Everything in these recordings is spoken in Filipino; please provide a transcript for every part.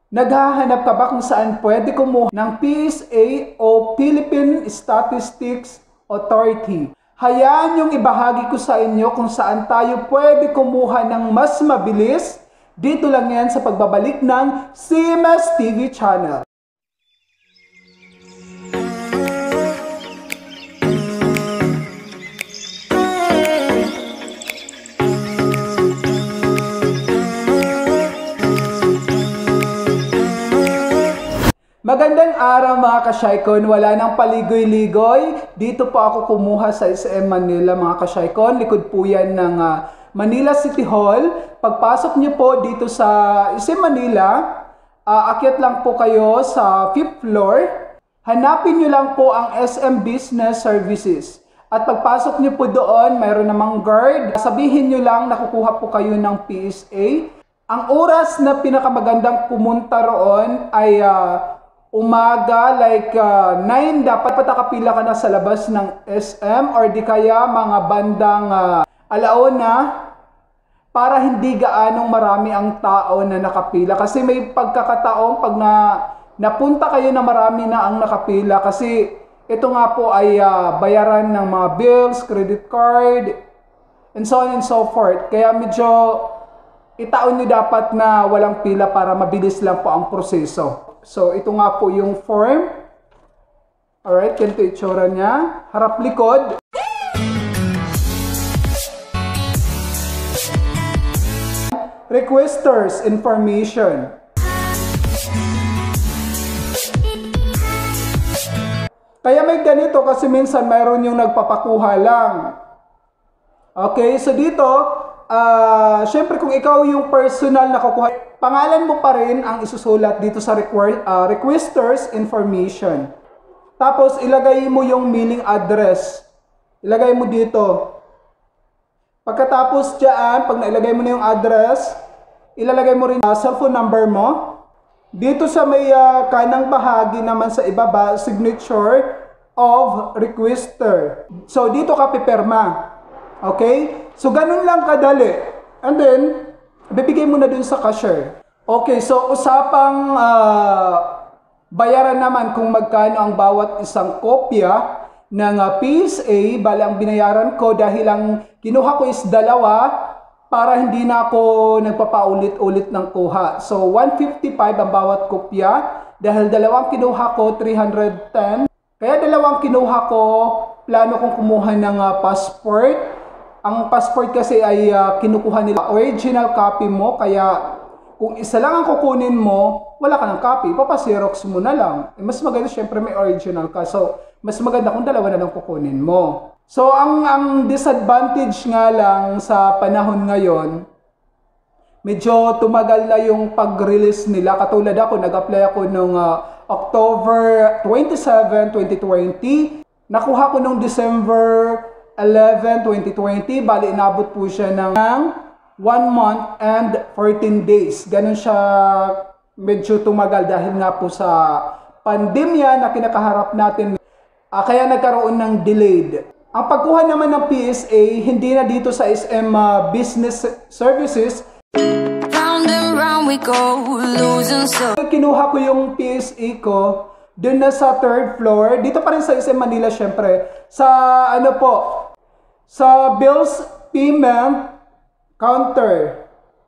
Naghahanap ka ba kung saan pwede kumuha ng PSA o Philippine Statistics Authority? Hayaan yung ibahagi ko sa inyo kung saan tayo pwede kumuha ng mas mabilis. Dito lang yan sa pagbabalik ng CMS TV channel. Magandang araw mga ka-Shycon, wala nang paligoy-ligoy. Dito po ako kumuha sa SM Manila mga ka-Shycon. Likod po yan ng Manila City Hall. Pagpasok niyo po dito sa SM Manila, akyat lang po kayo sa 5th floor. Hanapin niyo lang po ang SM Business Services. At pagpasok niyo po doon, mayroon namang guard. Sabihin niyo lang nakukuha po kayo ng PSA. Ang oras na pinakamagandang pumunta roon ay umaga, like 9, dapat patakapila ka na sa labas ng SM or di kaya mga bandang alauna para hindi gaanong marami ang tao na nakapila. Kasi may pagkakataong pag napunta kayo na marami na ang nakapila kasi ito nga po ay bayaran ng mga bills, credit card, and so on and so forth. Kaya medyo itaon nyo dapat na walang pila para mabilis lang po ang proseso. So, ito nga po yung form. Alright, ganito itsura niya. Harap-likod. Requesters information. Kaya may ganito kasi minsan mayroon yung nagpapakuha lang. Okay, so dito, syempre kung ikaw yung personal na kukuha, pangalan mo pa rin ang isusulat dito sa requesters information. Tapos ilagay mo yung mailing address. Ilagay mo dito. Pagkatapos dyan, pag nailagay mo na yung address, ilalagay mo rin cellphone number mo. Dito sa may kanang bahagi naman sa ibaba, signature of requester. So dito ka pipirma. Okay? So ganun lang kadali. And then, bibigay mo na dun sa cashier. Okay, so usapang bayaran naman kung magkano ang bawat isang kopya ng PSA. Bali ang binayaran ko dahil ang kinuha ko is 2 para hindi na ako nagpapaulit-ulit ng kuha. So 155 ang bawat kopya dahil 2 kinuha ko 310. Kaya 2 kinuha ko, plano kong kumuha ng passport. Ang passport kasi ay kinukuha nila original copy mo, kaya kung isa lang ang kukunin mo, wala ka ng copy, papaxerox mo na lang. Mas maganda syempre may original ka, so mas maganda kung 2 na lang kukunin mo. So ang disadvantage nga lang sa panahon ngayon, medyo tumagal na yung pag-release nila. Katulad ako, nag-apply ako noong October 27, 2020. Nakuha ko noong December 11, 2020, bali inabot po siya ng 1 month and 14 days. Ganun siya medyo tumagal dahil nga po sa pandemya na kinakaharap natin. Kaya nagkaroon ng delayed. Ang pagkuha naman ng PSA, hindi na dito sa SM Business Services. Round and round we go, losing so. Kinuha ko yung PSA ko doon na sa 3rd floor. Dito pa rin sa SM Manila syempre. Sa ano po, sa bills payment counter.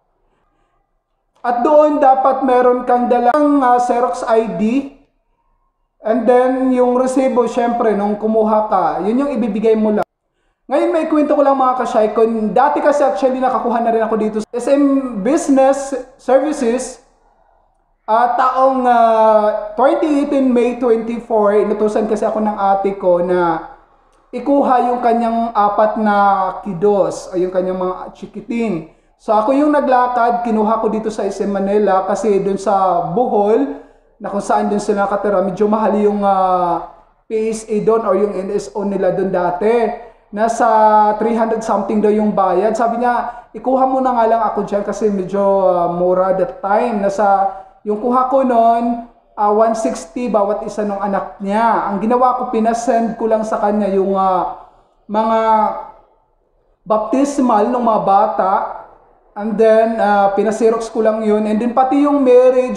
At doon dapat meron kang dalang Xerox ID. And then yung resibo syempre nung kumuha ka, yun yung ibibigay mo lang. Ngayon may kwento ko lang mga ka-Shycon. Dati kasi actually nakakuha na rin ako dito sa SM Business Services. Taong 2018 May 24, inutusan kasi ako ng ate ko na ikuha yung kanyang 4 na kidos o yung kanyang mga chikiting. So ako yung naglakad, kinuha ko dito sa SM Manila kasi dun sa Bohol, na kung saan dun sila nakatira, medyo mahal yung PSA doon or yung NSO nila doon dati. Nasa 300 something daw yung bayad. Sabi niya, ikuha mo na nga lang ako dyan kasi medyo mura that time. Yung kuha ko noon, 160 bawat isa ng anak niya. Ang ginawa ko, pinasend ko lang sa kanya yung mga baptismal ng mga bata. And then, pinaserox ko lang yun. And then, pati yung marriage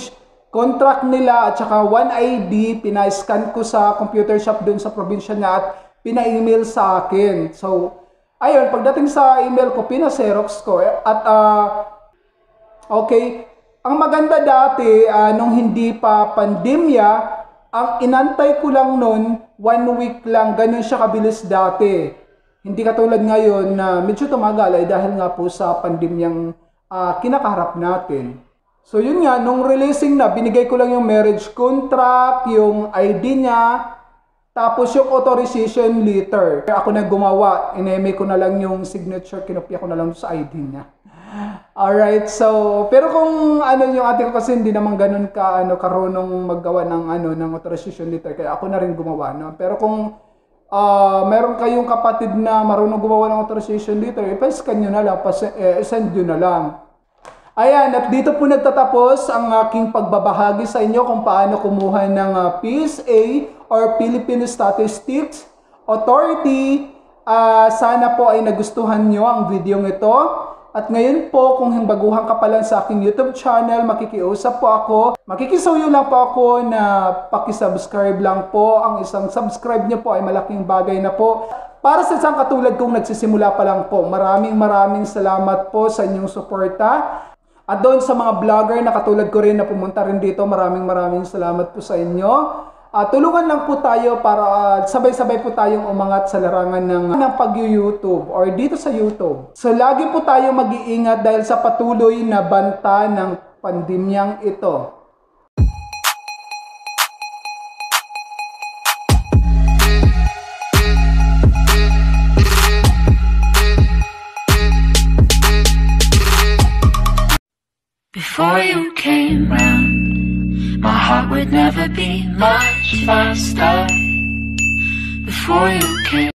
contract nila at saka 1ID, pina-scan ko sa computer shop dun sa probinsya niya at pina-email sa akin. So, ayun, pagdating sa email ko, pina-xerox ko. At, okay, ang maganda dati, nung hindi pa pandemya, ang inantay ko lang nun, 1 week lang, ganun siya kabilis dati. Hindi katulad ngayon na medyo tumagal ay dahil nga po sa pandemyang kinakaharap natin. So yun nga, nung releasing na, binigay ko lang yung marriage contract, yung ID niya, tapos yung authorization letter. Ako na gumawa, ineme ko na lang yung signature, kinopya ko na lang sa ID niya. Alright, so, pero kung yung ate ko kasi hindi naman ganun karunong maggawa ng authorization letter, kaya ako na rin gumawa, no? Pero kung meron kayong kapatid na marunong gumawa ng authorization letter, ipa-scan nyo na lang, send nyo na lang. Ayan, at dito po nagtatapos ang aking pagbabahagi sa inyo kung paano kumuha ng PSA or Philippine Statistics Authority. Sana po ay nagustuhan nyo ang video ito. At ngayon po, kung baguhan ka pa lang sa aking YouTube channel, makikiusap po ako. Makikisuyo lang po ako na pakisubscribe lang po. Ang isang subscribe nyo po ay malaking bagay na po. Para sa isang katulad kong nagsisimula pa lang po, maraming salamat po sa inyong suporta. At doon sa mga vlogger na katulad ko rin na pumunta rin dito, maraming salamat po sa inyo. Tulungan lang po tayo para sabay-sabay po tayong umangat sa larangan ng pag-YouTube or dito sa YouTube. So lagi po tayong mag-iingat dahil sa patuloy na banta ng pandemyang ito. Before you came round, my heart would never beat much faster. Before you came